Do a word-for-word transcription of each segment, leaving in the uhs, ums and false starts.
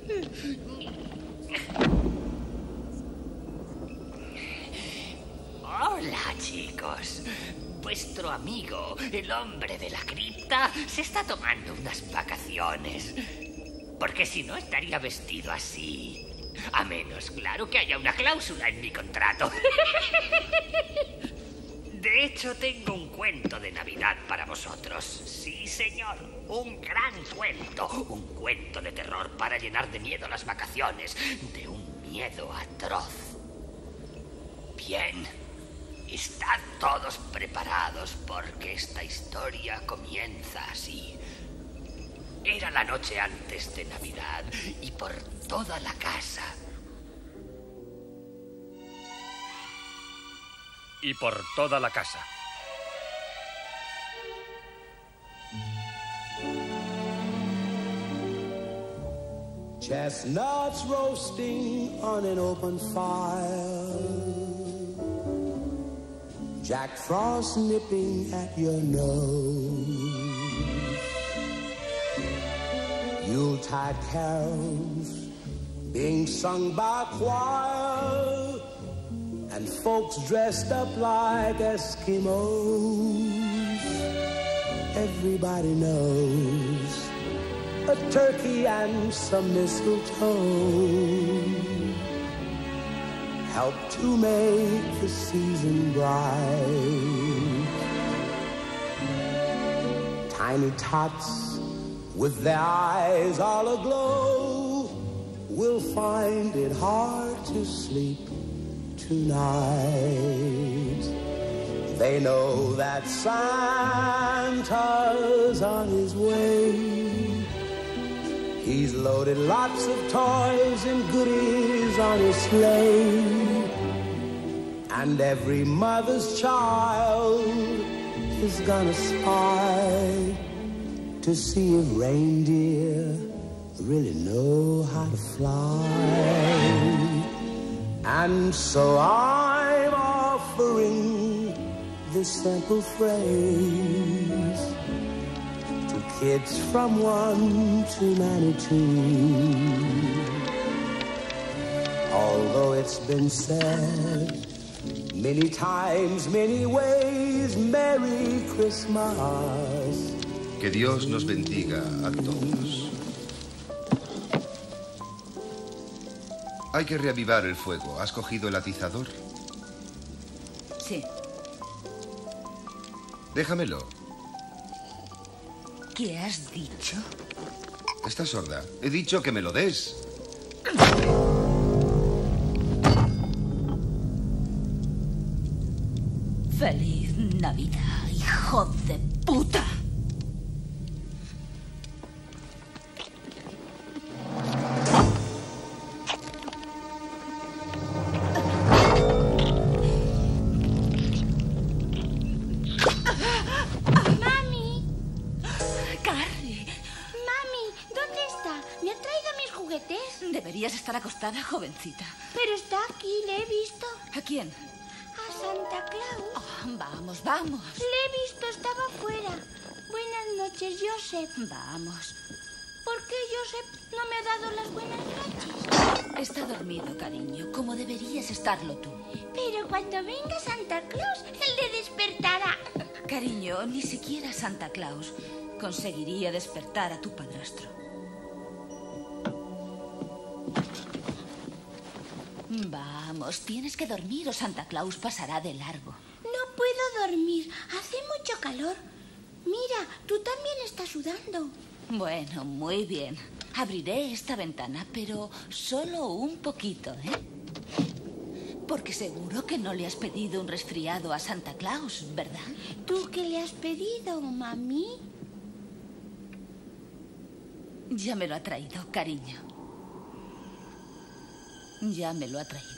Hola, chicos. Vuestro amigo, el hombre de la cripta, se está tomando unas vacaciones. Porque si no, estaría vestido así. A menos, claro, que haya una cláusula en mi contrato. De hecho, tengo un cuento de Navidad para vosotros. Sí, señor. Un gran cuento. Un cuento de terror para llenar de miedo las vacaciones. De un miedo atroz. Bien. Estad todos preparados porque esta historia comienza así. Era la noche antes de Navidad y por toda la casa. Y por toda la casa. Chestnuts roasting on an open fire. Jack Frost nipping at your nose. Yuletide carols being sung by choir, and folks dressed up like Eskimos. Everybody knows a turkey and some mistletoe help to make the season bright. Tiny tots with their eyes all aglow will find it hard to sleep tonight. They know that Santa's on his way. He's loaded lots of toys and goodies on his sleigh. And every mother's child is gonna spy to see if reindeer really know how to fly. And so I'm offering this simple phrase to kids from one to ninety-two. Although it's been said many times, many ways, Merry Christmas. Que Dios nos bendiga a todos. Hay que reavivar el fuego. ¿Has cogido el atizador? Sí. Déjamelo. ¿Qué has dicho? Estás sorda. He dicho que me lo des. ¡Feliz Navidad, hijo de puta! Deberías estar acostada, jovencita. Pero está aquí, le he visto. ¿A quién? A Santa Claus. Oh, vamos, vamos. Le he visto, estaba fuera. Buenas noches, Joseph. Vamos. ¿Por qué Joseph no me ha dado las buenas noches? Está dormido, cariño, como deberías estarlo tú. Pero cuando venga Santa Claus, él le despertará. Cariño, ni siquiera Santa Claus conseguiría despertar a tu padrastro. Vamos, tienes que dormir o Santa Claus pasará de largo. No puedo dormir, hace mucho calor. Mira, tú también estás sudando. Bueno, muy bien. Abriré esta ventana, pero solo un poquito, ¿eh? Porque seguro que no le has pedido un resfriado a Santa Claus, ¿verdad? ¿Tú qué le has pedido, mami? Ya me lo ha traído, cariño. Ya me lo ha traído.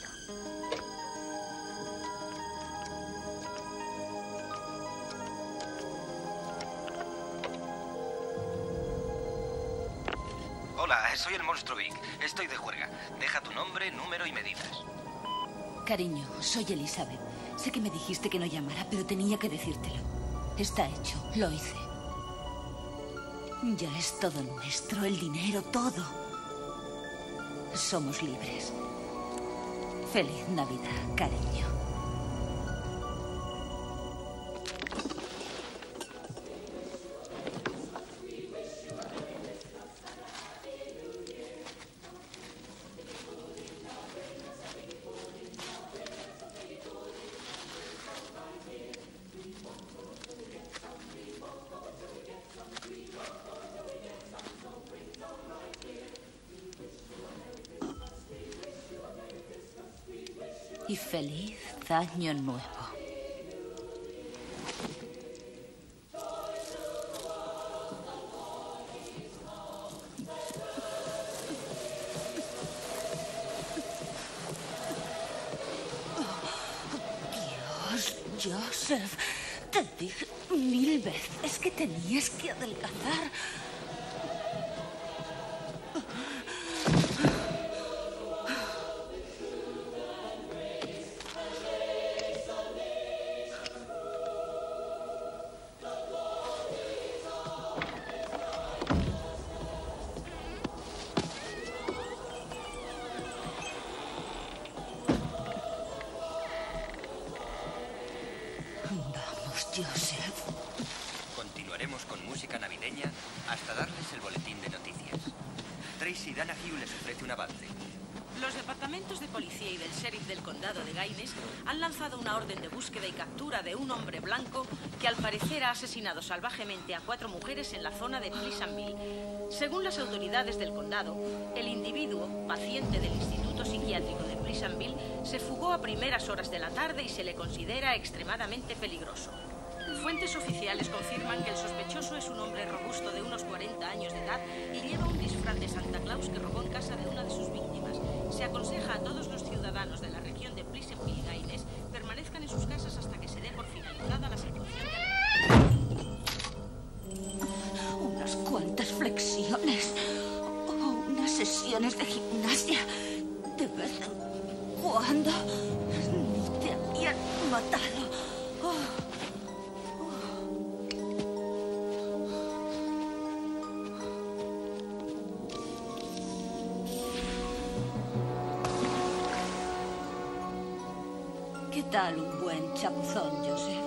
Hola, soy el monstruo Vic. Estoy de juerga. Deja tu nombre, número y medidas. Cariño, soy Elizabeth. Sé que me dijiste que no llamara, pero tenía que decírtelo. Está hecho, lo hice. Ya es todo nuestro, el dinero, todo. Somos libres. Feliz Navidad, cariño. Y feliz año nuevo. Dios, Joseph, te dije mil veces que tenías que adelgazar. Joseph. Continuaremos con música navideña hasta darles el boletín de noticias. Tracy Donahue les ofrece un avance. Los departamentos de policía y del sheriff del condado de Gaines han lanzado una orden de búsqueda y captura de un hombre blanco que al parecer ha asesinado salvajemente a cuatro mujeres en la zona de Pleasantville. Según las autoridades del condado, el individuo, paciente del Instituto Psiquiátrico de Pleasantville, se fugó a primeras horas de la tarde y se le considera extremadamente peligroso. Fuentes oficiales confirman que el sospechoso es un hombre robusto de unos cuarenta años de edad y lleva un disfraz de Santa Claus que robó en casa de una de sus víctimas. Se aconseja a todos los ciudadanos de la región de Pleasantville Gaines permanezcan en sus casas hasta que se dé por finalizada la situación de... Unas cuantas flexiones o unas sesiones de gimnasia de vez en cuando no te habían matado. Oh. ¿Qué tal un buen chapuzón, Joseph?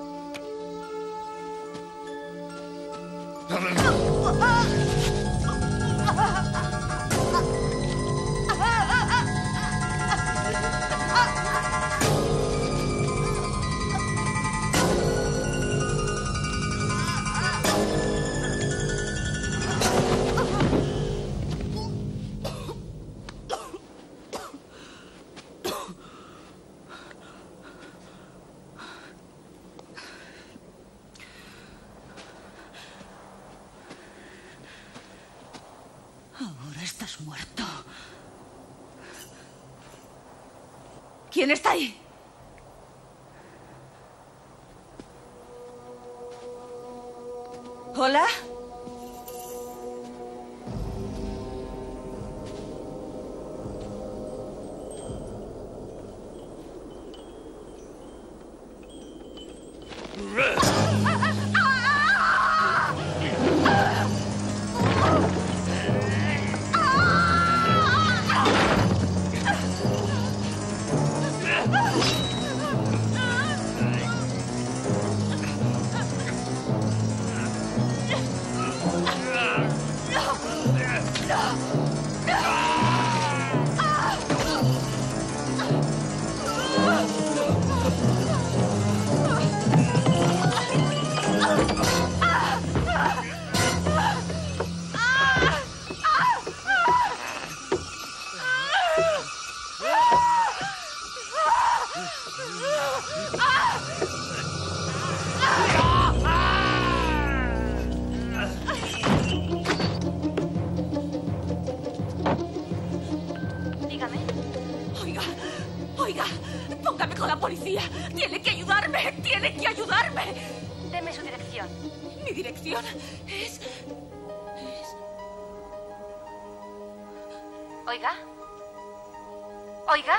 Ahora estás muerto. ¿Quién está ahí? ¿Hola? Póngame con la policía. Tiene que ayudarme. Tiene que ayudarme. Deme su dirección. Mi dirección es... es... Oiga. Oiga.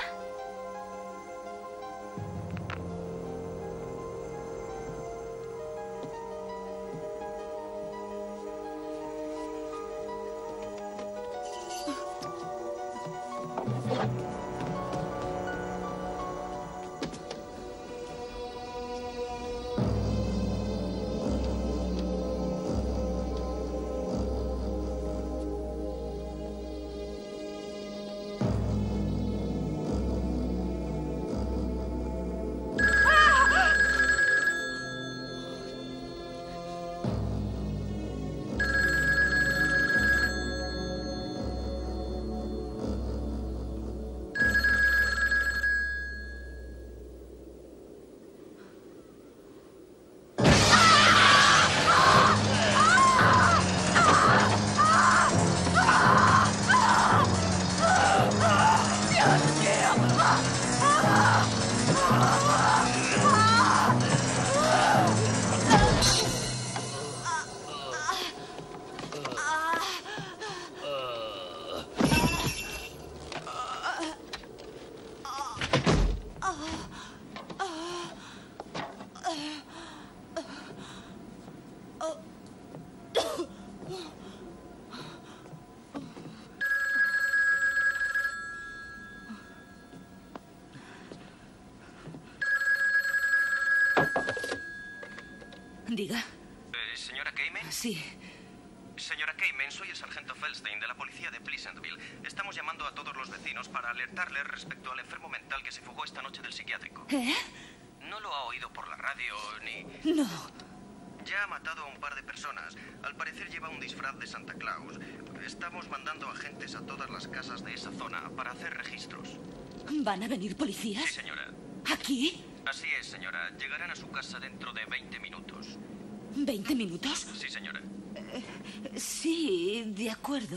Diga. Eh, ¿Señora Cayman? Sí. Señora Cayman, soy el sargento Feldstein de la policía de Pleasantville. Estamos llamando a todos los vecinos para alertarles respecto al enfermo mental que se fugó esta noche del psiquiátrico. ¿Eh? No lo ha oído por la radio ni... No. Ya ha matado a un par de personas. Al parecer lleva un disfraz de Santa Claus. Estamos mandando agentes a todas las casas de esa zona para hacer registros. ¿Van a venir policías? Sí, señora. ¿Aquí? Así es, señora. Llegarán a su casa dentro de veinte minutos. ¿veinte minutos? Sí, señora. Eh, sí, de acuerdo.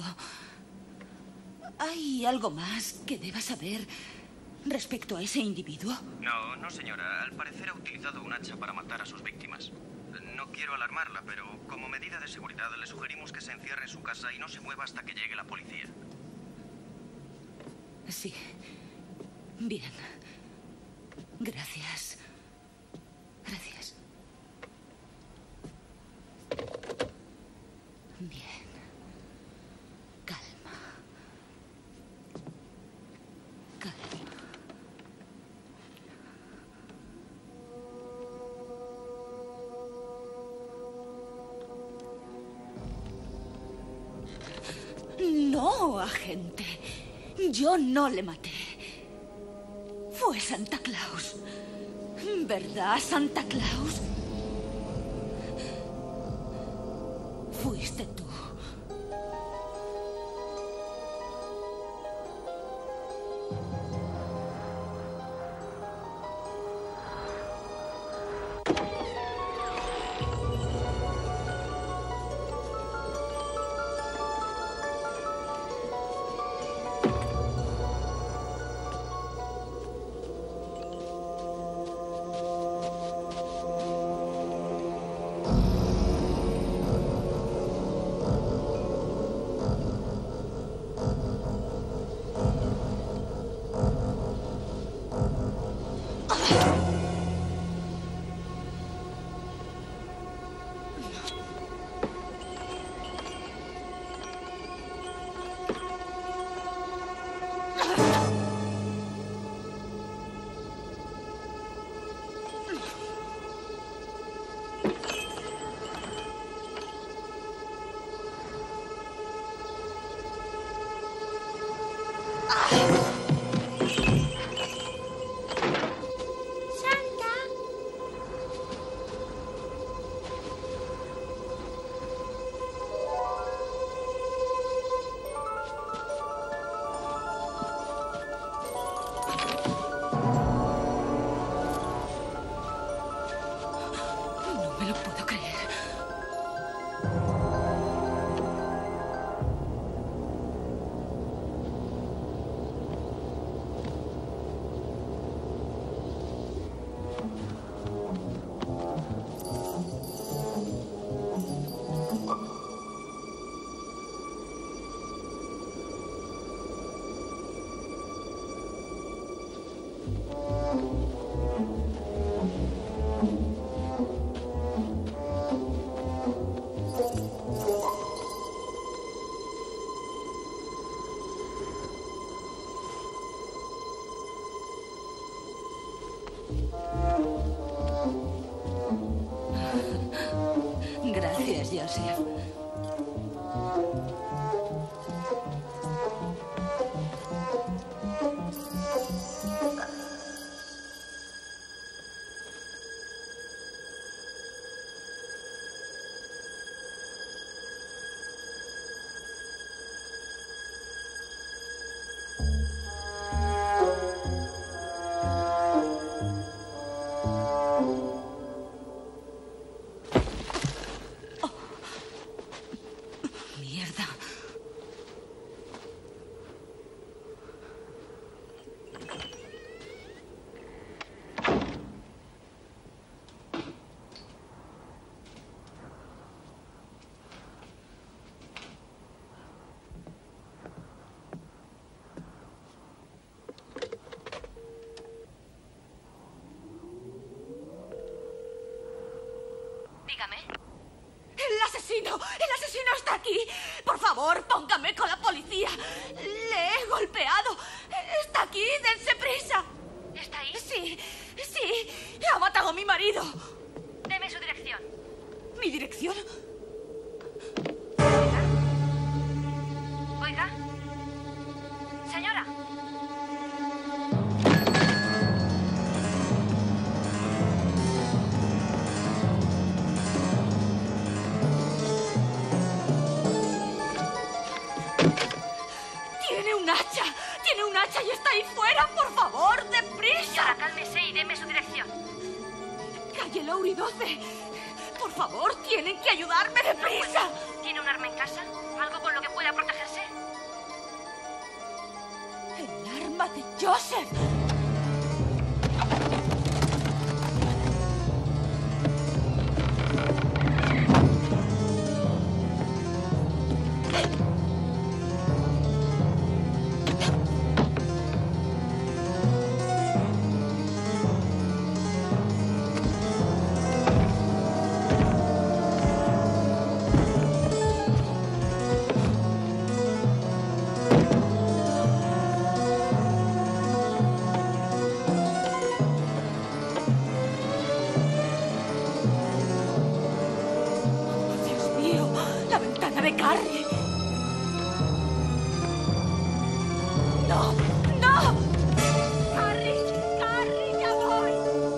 ¿Hay algo más que deba saber respecto a ese individuo? No, no, señora. Al parecer ha utilizado un hacha para matar a sus víctimas. No quiero alarmarla, pero como medida de seguridad le sugerimos que se encierre en su casa y no se mueva hasta que llegue la policía. Sí. Bien. Gracias. Gracias. Bien. Calma. Calma. No, agente. Yo no le maté. Fue Santa Claus. ¿Verdad, Santa Claus? Fuiste tú. Gracias, Joseph. Dígame. ¡El asesino! ¡El asesino está aquí! Por favor, póngame con la policía. Le he golpeado. Está aquí, dense prisa. ¿Está ahí? Sí, sí. Ha matado a mi marido. Deme su dirección. ¿Mi dirección? Oiga. Señora. ¡Tiene un hacha! ¡Tiene un hacha y está ahí fuera! ¡Por favor, deprisa! Señora, cálmese y deme su dirección. Calle Lowry doce. Por favor, tienen que ayudarme deprisa. No, ¿tiene un arma en casa? ¿Algo con lo que pueda protegerse? El arma de Joseph. de Carrie. ¡No! ¡No! ¡Carrie! ¡Carrie! ¡Ya voy!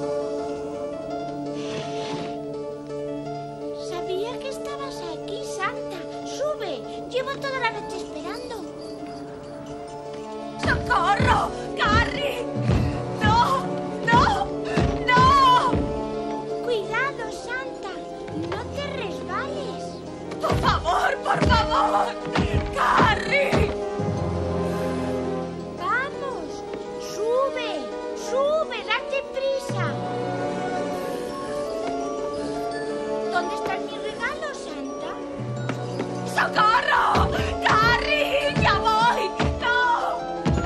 Sabía que estabas aquí, Santa. Sube. Llevo toda la noche esperando. ¡Socorro! ¡Carrie! ¡No! ¡No! ¡No! Cuidado, Santa. No te resbales. ¡Por favor! ¡Por favor! ¡Carrie! Vamos. Sube. Sube. Date prisa. ¿Dónde están mis regalos, Santa? ¡Socorro! ¡Carrie! ¡Ya voy! ¡No!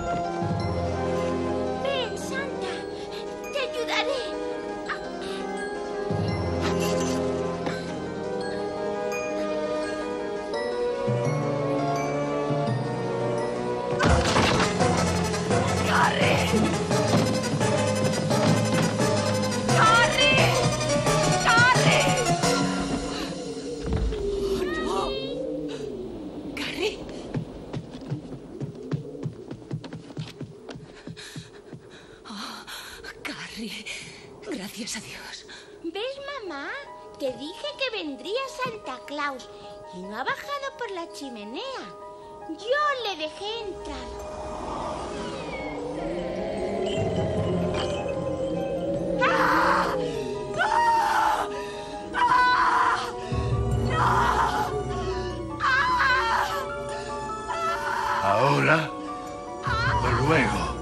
Ven, Santa. Te ayudaré. ¡Carrie! ¡Carrie! ¡Carrie! ¡Oh, no! ¡Carrie! Oh, Carrie. Gracias a Dios. ¿Ves, mamá? Te dije que vendría Santa Claus y no ha bajado por la chimenea. Yo le dejé entrar. ¡Ah! ¡Ah! ¡Ah! ¡No! ¡Ah! Ahora o luego.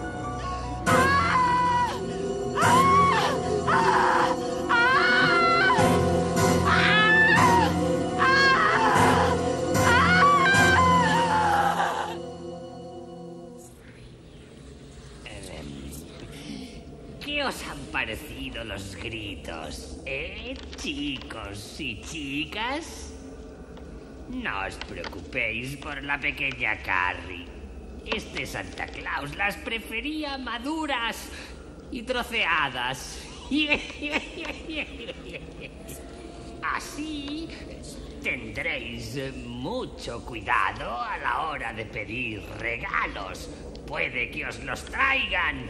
¿Qué os han parecido los gritos, eh, chicos y chicas? No os preocupéis por la pequeña Carrie. Este Santa Claus las prefería maduras y troceadas. Así tendréis mucho cuidado a la hora de pedir regalos. Puede que os los traigan.